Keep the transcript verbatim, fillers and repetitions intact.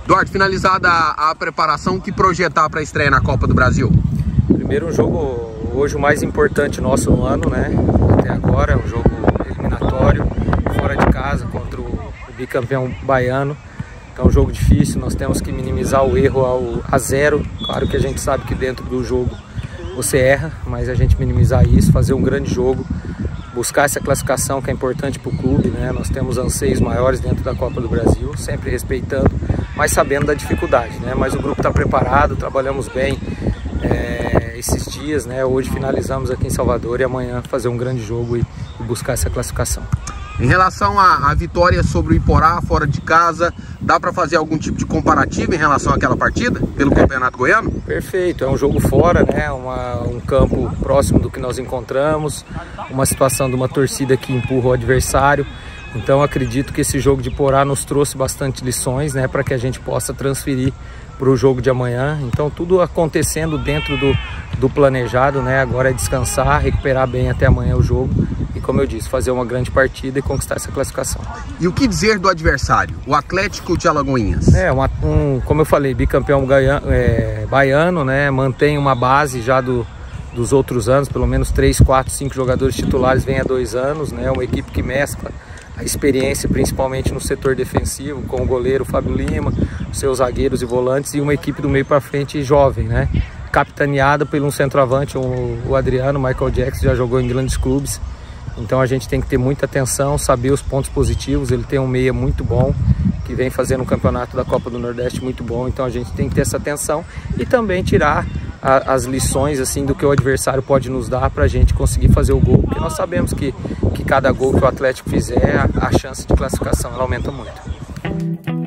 Eduardo, finalizada a, a preparação, o que projetar para a estreia na Copa do Brasil? Primeiro, um jogo hoje o mais importante nosso no ano, né? Até agora, é um jogo eliminatório, fora de casa, contra o, o bicampeão baiano. Então é um jogo difícil, nós temos que minimizar o erro ao, a zero. Claro que a gente sabe que dentro do jogo você erra, mas a gente minimizar isso, fazer um grande jogo, buscar essa classificação que é importante para o clube, né? Nós temos anseios maiores dentro da Copa do Brasil, sempre respeitando, mas sabendo da dificuldade, né? Mas o grupo está preparado, trabalhamos bem é, esses dias, né? Hoje finalizamos aqui em Salvador e amanhã fazer um grande jogo e, e buscar essa classificação. Em relação à, à vitória sobre o Iporá, fora de casa, dá para fazer algum tipo de comparativo em relação àquela partida, pelo é, Campeonato Goiano? Perfeito, é um jogo fora, né? Uma, um campo próximo do que nós encontramos, uma situação de uma torcida que empurra o adversário. Então acredito que esse jogo de Iporá nos trouxe bastante lições, né? Para que a gente possa transferir para o jogo de amanhã. Então tudo acontecendo dentro do, do planejado, né? Agora é descansar, recuperar bem até amanhã o jogo. E como eu disse, fazer uma grande partida e conquistar essa classificação. E o que dizer do adversário, o Atlético de Alagoinhas? É, uma, um, como eu falei, bicampeão baiano, é, baiano, né? Mantém uma base já do, dos outros anos, pelo menos três, quatro, cinco jogadores titulares vêm há dois anos, né? Uma equipe que mescla a experiência principalmente no setor defensivo, com o goleiro Fábio Lima, seus zagueiros e volantes, e uma equipe do meio para frente jovem, né? Capitaneada por um centroavante, o, o Adriano, Michael Jackson, já jogou em grandes clubes. Então a gente tem que ter muita atenção, saber os pontos positivos. Ele tem um meia muito bom, que vem fazendo um campeonato da Copa do Nordeste muito bom. Então a gente tem que ter essa atenção e também tirar a, as lições assim do que o adversário pode nos dar para a gente conseguir fazer o gol. Porque nós sabemos que, que cada gol que o Atlético fizer, a, a chance de classificação ela aumenta muito.